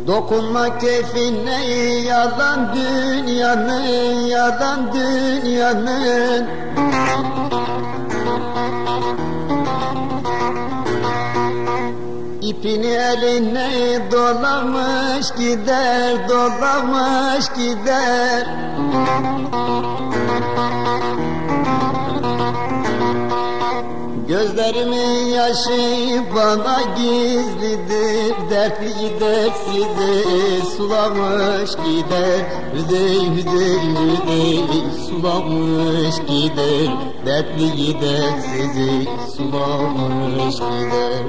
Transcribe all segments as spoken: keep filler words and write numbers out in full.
Dokunma keyfine yalan dünyanın, yalan dünyanın. İpini eline dolamış gider, dolamış gider. Gözlerimin yaşı bana gizlidir, dertli dertsiz sulamış gider. Hüdey hüdey hüdey sulamış gider, dertli dertsiz sulamış gider.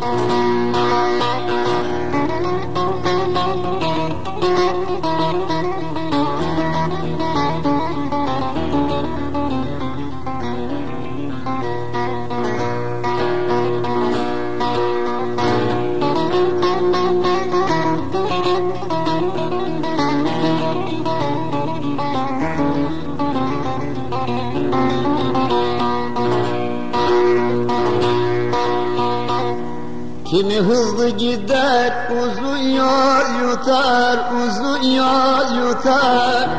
Kimi hızlı gider, uzun yol yutar, uzun yol yutar.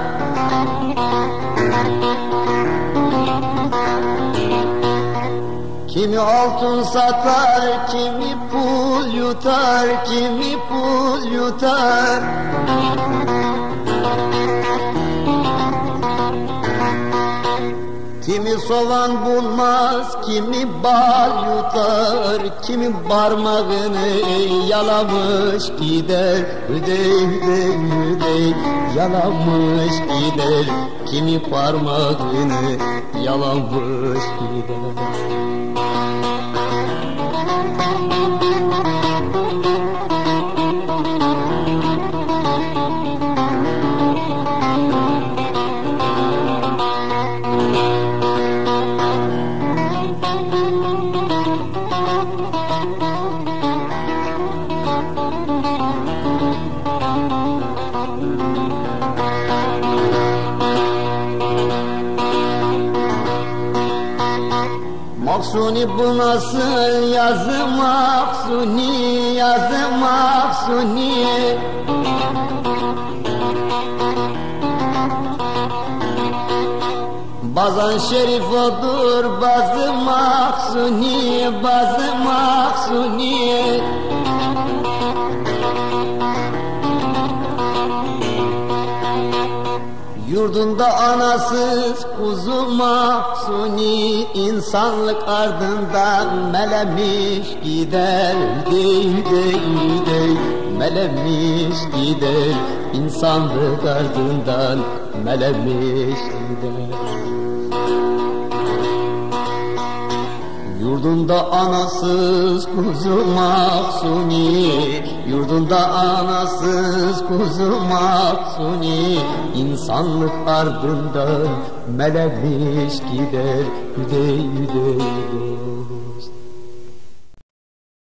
Kimi altın satar, kimi pul yutar, kimi pul yutar. Kimi soğan bulmaz, kimi bal yutar, kimi parmağını yalamış gider. Hüdey hüdey hüdey yalamış gider, kimi parmağını yalamış gider. Mahsuni bu nasıl yazı, Mahsuni yazı, Mahsuni. Bazan şerif odur, bazı Mahsuni, bazı Mahsuni. Yurdunda anasız kuzu Mahsuni, insanlık ardından melemiş gider. Dey dey dey melemiş gider, insanlık ardından melemiş gider. Yurdunda anasız kuzu Mahsuni, yurdunda anasız kuzu Mahsuni, insanlık ardından melemiş gider. Hüdey hüdey hüdey.